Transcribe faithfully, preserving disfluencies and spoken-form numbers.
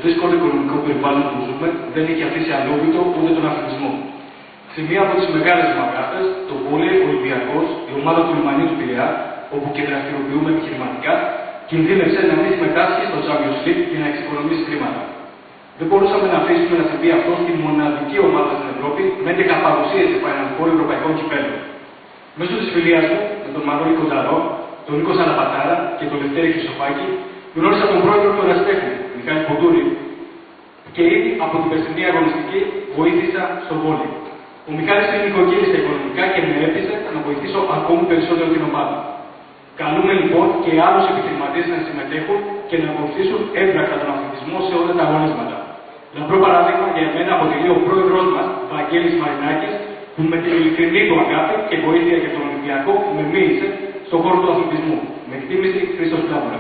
δύσκολο οικονομικό περιβάλλον που ζούμε δεν έχει αφήσει αλόβητο ούτε τον αθλητισμό. Σε μία από τις μεγάλες δημοκράτες, το Βόλεϊ Ολυμπιακός, η ομάδα του Λιμανίου του Πειραιά, όπου και δραστηριοποιούμε επιχειρηματικά, κινδύνευσε να μην συμμετάσχει στο Champions League και να εξοικονομήσει χρήματα. Δεν μπορούσαμε να αφήσουμε να συμβεί αυτό στη μοναδική ομάδα στην Ευρώπη με έντεκα παρουσίες σε Final Four ευρωπαϊκών κυπέλλων. Μέσω της φιλίας μου με τον Μανώλη Κονταρό, τον Νίκο Σαλαπατάρα και τον Λευτέρη Χρυσοφάκη, γνώρισα τον πρόεδρο του Εραστέχνη, Μιχάλη Ποντούρη, και ήδη από την περσινή αγωνιστική βοήθησα στο βόλεϊ. Ο Μιχάλης είναι νοικοκύρισε οικονομικά και με έπεισε να βοηθήσω ακόμη περισσότερο την ομάδα. Καλούμε λοιπόν και άλλους επιχειρηματίες να συμμετέχουν και να βοηθήσουν έμπρακτα τον αθλητισμό σε όλα τα αγωνίσματα. Λαμπρό παράδειγμα για μένα αποτελεί ο πρόεδρος μας, Βαγγέλης Μαρινάκης, που με την ειλικρινή του αγάπη και βοήθεια για τον Ολυμπιακό με μίλησε στον χώρο του αθλητισμού. Με εκτίμηση Χρήστος Πλάβος.